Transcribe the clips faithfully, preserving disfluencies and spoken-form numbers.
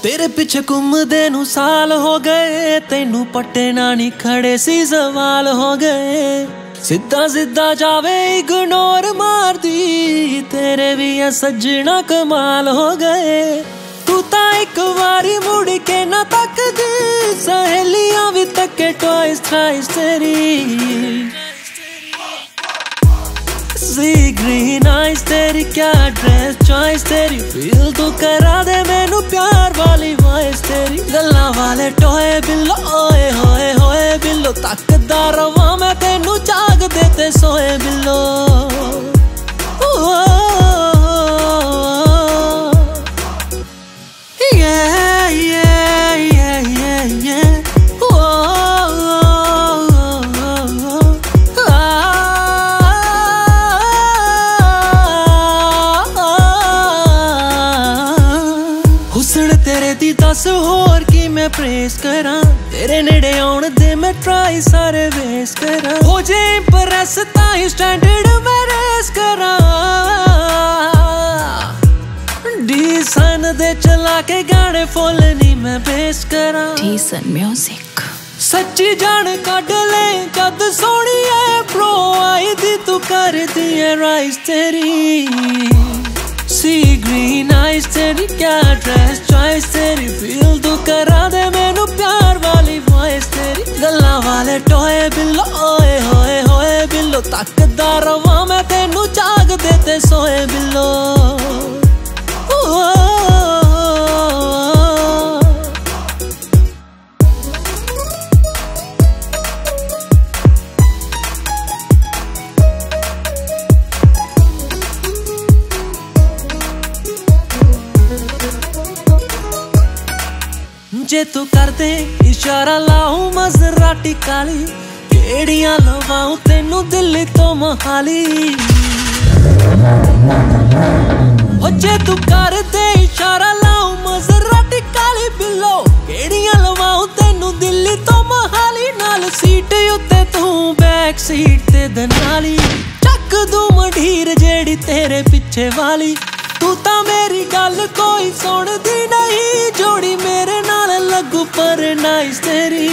तेरे पिछे घूमदे नू साल हो गए, तेनू पट्टे ना नहीं खड़े सी सवाल हो गए। सिद्धा सिद्धा जावे इग्नोर मार दी, तेरे भी है सजना कमाल हो गए। तू ता एक बारी मुड़ के ना तक दी, सहेलियां भी तके ट्वाइस थ्राइस तेरी। सी ग्रीन आइज तेरी, क्या ड्रेस चॉइस तेरी, फील तू करा दे मैनू प्यार वाली वॉइस तेरी। गल्लां वाले टोए बिल्लो, ओए होए होए बिल्लो, तकदा रवां मैं तेनू जाग देते सोए बिल्लो। तेरे दी दस होर की मैं प्रेस करा, तेरे नेड़े आउण दे मैं ट्राई सारे वेस करा। हो जे इंप्रेस ताई स्टैंडर्ड मैं रेस करा, डीसन दे चला के गाने फुल नी मैं बेस करा। डीसन म्यूजिक सच्ची जान कड ले जद सोनी है प्रो आई दी, तू कर दी है राइस तेरी। सी ग्रीन आइज तेरी, क्या ड्रेस चॉइस तेरी, फील तू करा दे मैनू प्यार वाली वॉइस तेरी। गल्लां वाले टोए बिल्लो, ओए होए होए बिल्लो, तकदा रवां मैं तेनू जाग देते सोए बिल्लो। जे तू कर दे इशारा लाऊं मज़राटी काली, केड़ियां लवाऊं तेनू दिल्ली तो मोहाली। हो जे तू कर दे इशारा लाऊं मज़राटी काली बिल्लो, केड़ियां लवाऊं तेनू दिल्ली तो मोहाली। नाल सीट उत्ते तू बैक सीट ते दनाली, चक दूं मंढीर जेड़ी तेरे पिछे वाली। तू ता मेरी गल कोई सुनदी नहीं, जोड़ी मेरे नाल लगू पर नाइस तेरी।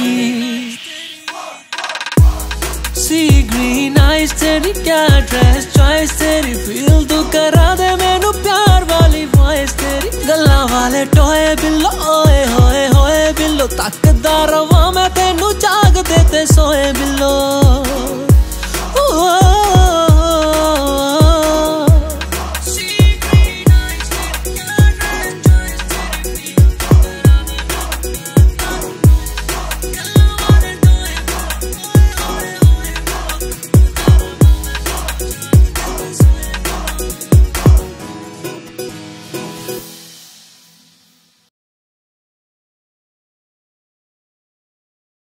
सी ग्रीन आइज तेरी, क्या ड्रेस चॉइस तेरी, फील तू करा दे मैनू प्यार वाली वॉइस तेरी। गल्लां वाले टोए बिल्लो, ओए होए होए बिल्लो, तकदा रवां मैं तेनू जाग देते सोए बिल्लो।